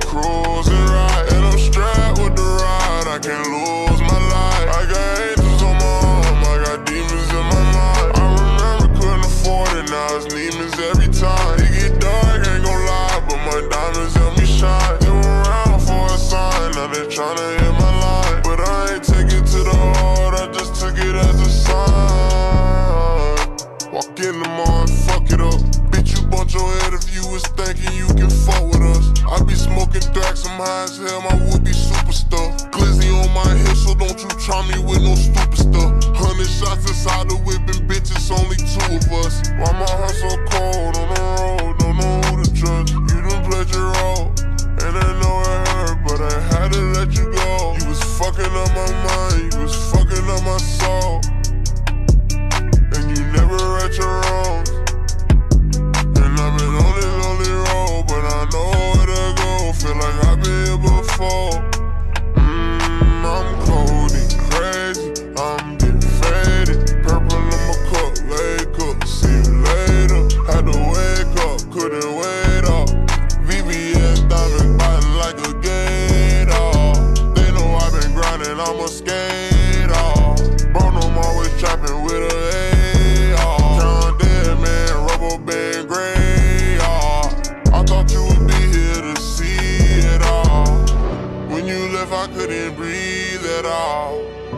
cruising right, and I'm strapped with the ride. I can't lose my life. I got angels on my arm, I got demons in my mind. I remember couldn't afford it, now it's demons every time. It get dark, ain't gon' lie, but my diamonds help me shine. They were around for a sign, now they tryna hit my line. But I ain't take it to the heart, I just took it as a sign. Walk in the mall and fuck it up. Bitch, you bumped your head if you was thinking you can fuck with us. I be smoking Thrax, I'm high as hell, my wood be super stuff. Glizzy on my hip, so don't you try me with no stupid stuff. 100 shots inside the whip and bitches, only 2 of us. Why my heart so cold on the road, don't know who to trust. You done played your role, and I know it hurt, but I had to let you go. You was fucking up my mind, you was fucking up my soul, and you never right your wrongs. And I've been on this lonely road, but I know where to go. Feel like I've been here before. I'm cold and crazy, I'm getting faded. Purple in my cup, wake up, see you later. Had to wake up, couldn't wait up. VVS diamond biting like a gator. They know I've been grinding, I'm a skater. Bro, I'm always trapping with a AR. John Dead man, rubber band gray. I thought you would be here to see it all. When you left, I couldn't breathe at all.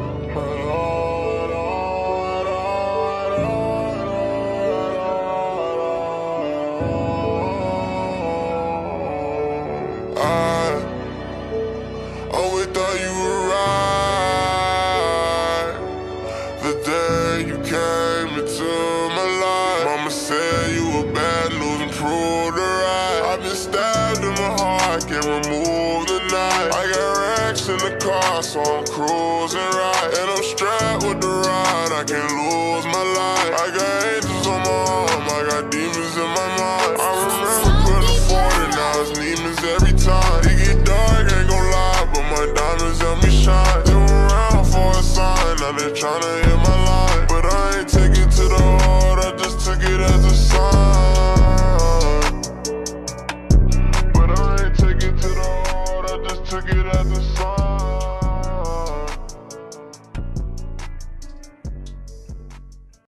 I always thought you were right the day you came into my life. Mama said you were bad news and proved her right. I've been stabbed in my heart, can't remove the knife. I got racks in the car, so I'm cruising right, and I'm strapped with the ride. I can't lose my life. I got angels on my arm, I got demons in my mind. I remember couldn't afford it, now it's demons every time. It get dark, ain't gon' lie, but my diamonds help me shine. They were around for a sign, now they tryna hit my line. But I ain't take it to the heart, I just took it as a sign. But I ain't take it to the heart, I just took it as a sign.